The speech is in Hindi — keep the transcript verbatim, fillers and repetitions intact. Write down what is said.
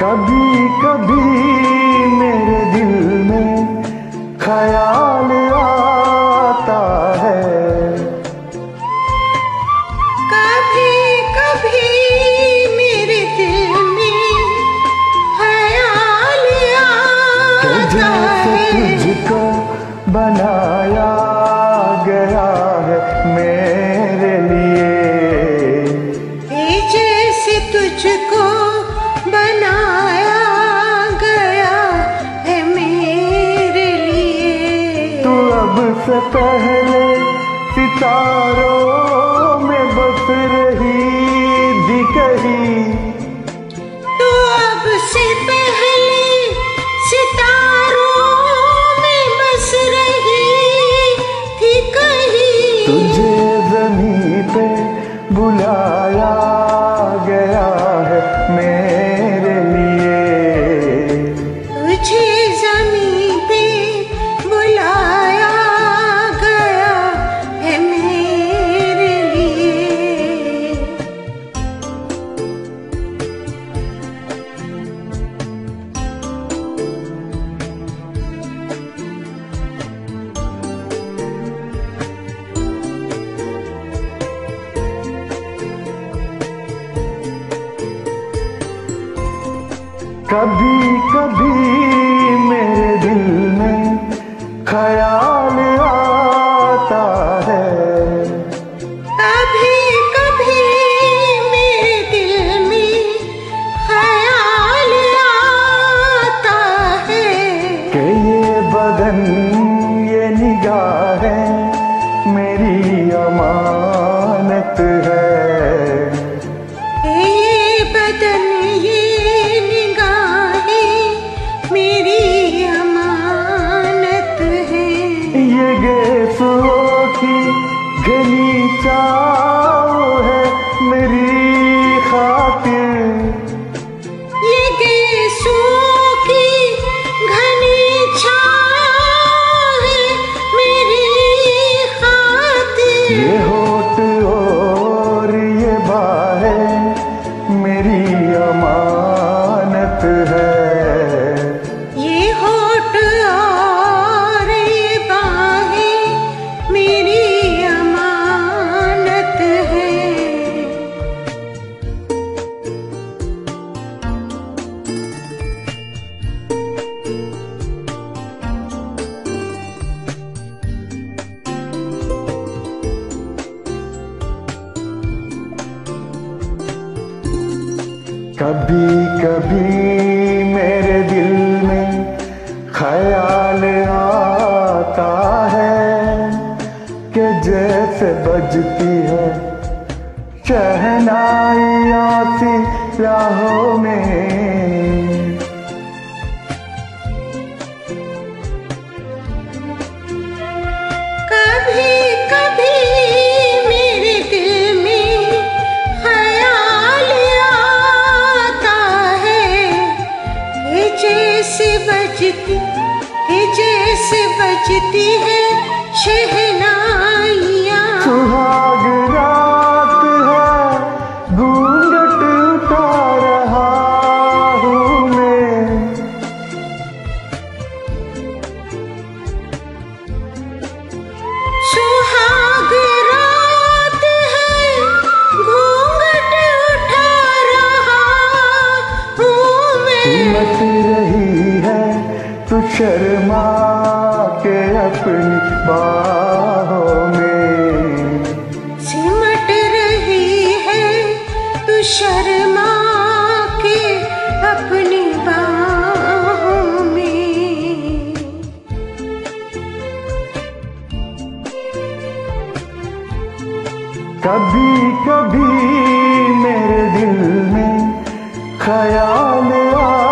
कभी कभी मेरे दिल में ख्याल आता है, कभी कभी मेरे दिल में ख्याल आता है, तुझको बनाया गया है मेरे लिए, जैसे तुझको बनाया गया है मेरे लिए। तू अब से पहले सितारों में बस रही थी कहीं, तू अब से पहले सितारों में बस रही थी कहीं। तुझे ज़मीं पे बुलाया गया है मेरे लिए, तुझे ज़मीं पे बुलाया गया है मेरे लिए। कभी कभी मेरे दिल में ख्याल आता है, कभी कभी मेरे दिल में ख्याल आता है, कि ये बदन ये निगाहें मेरी अमानत है, ये बदन ये निगाहें मेरी अमानत है, ये गेसुओं की घनी चाव है मेरी खातिर, ये गेसुओं की घनी छाँव है मेरी खातिर। ये होठ और ये बाहें मेरी अमानत है, ये होठ और ये बाहें मेरी अमानत है। कभी कभी मेरे दिल में ख्याल आता है कि जैसे बजती है शहनाइयाँ सी राहों में, कभी कभी मेरे दिल में ख्याल आता है, ये जैसे बजती ये जैसे बजती है शहनाइयाँ। सुहाग रात है घूंघट उठा रहा हूँ मैं, सुहाग रात है घूंघट उठा रहा हूँ मैं। सिमट रही है तू शर्मा के अपनी बाहों में, सिमट रही है तू शर्मा के अपनी बाहों में। कभी कभी मेरे दिल में ख्याल आ